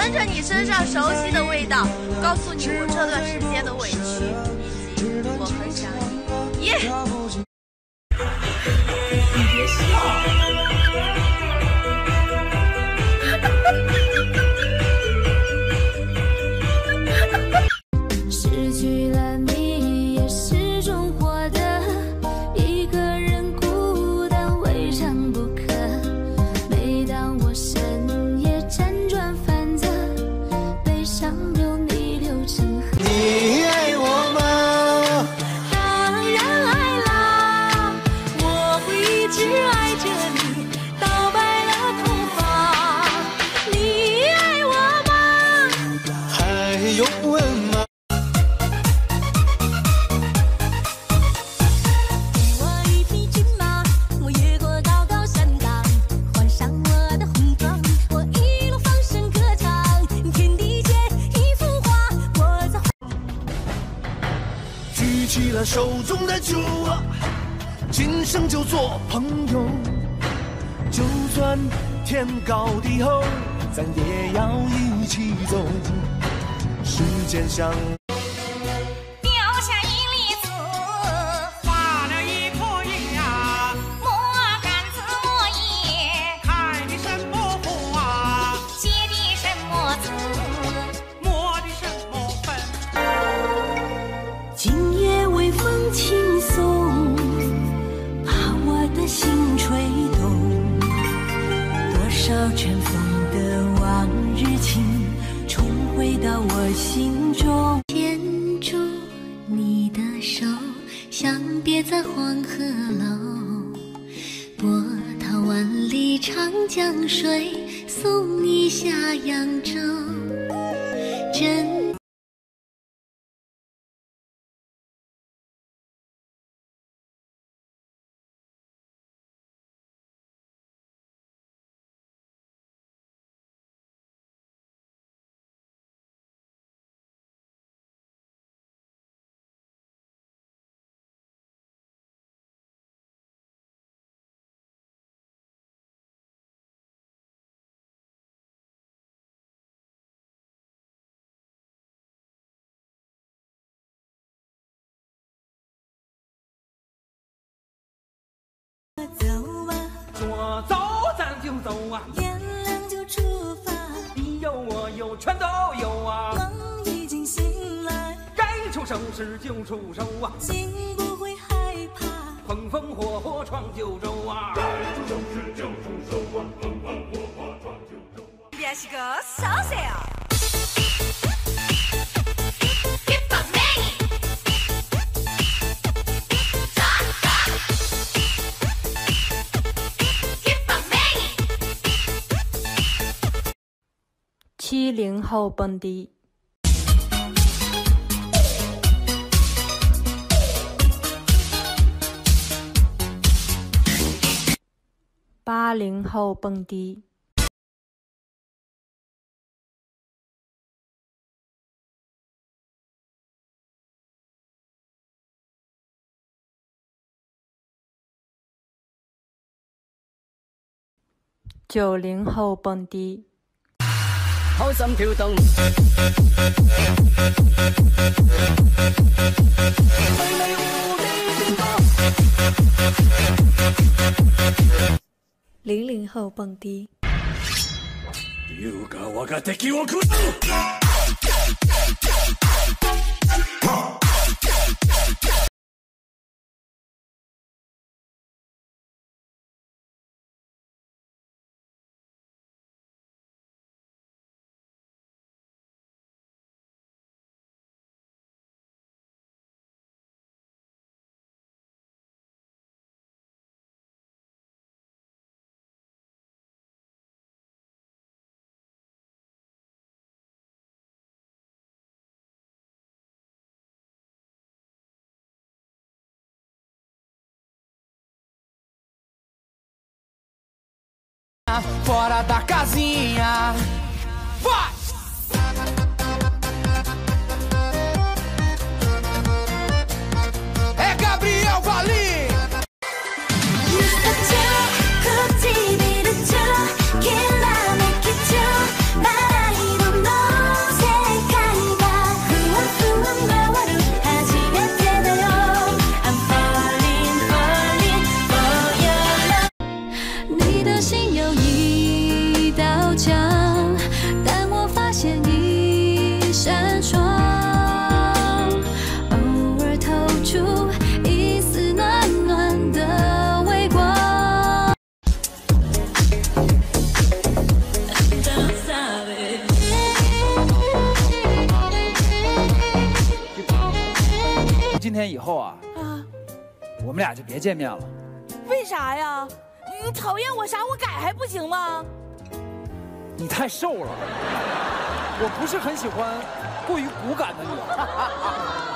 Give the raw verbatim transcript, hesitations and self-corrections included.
闻着你身上熟悉的味道，告诉你我这段时间的委屈，以及我很想你。耶！ 你别笑。 失去了你，也始终活得一个人孤单，未尝不可。每当我深夜辗转反侧，悲伤由你流成河。 你爱我吗？ 当然爱啦，我会一直爱着你，到白了头发。你爱我吗？ 还用问吗？举起了手中的酒，今生就做朋友。就算天高地厚，咱也要一起走。时间像掉下一粒子， 发了一颗芽， 莫干子落叶， 开的什么花， 结的什么籽， 磨的什么粉。 今夜微风轻送，把我的心吹动。多少尘封的往日情，重回到我心中。牵住你的手，相别在黄鹤楼。波涛万里长江水，送你下扬州。真走吧， 说走咱就走啊， 天亮就出发。 你有我有全都有啊， 梦已经醒来， 该出手时就出手啊， 心不会害怕。 风风火火闯九州啊，该出手时就出手啊，风风火火闯九州啊。 你是个啥子啊？ 七零后蹦迪，八零后蹦迪，九零后蹦迪。 好心跳動， 零零後蹦迪。 要教我嘅敵我決。 Fora da casinha, vai! É Gabriel Valim! Could 呀？ 我们俩就别见面了。 为啥呀？你讨厌我啥？我改还不行吗？ 你太瘦了，我不是很喜欢过于骨感的女孩。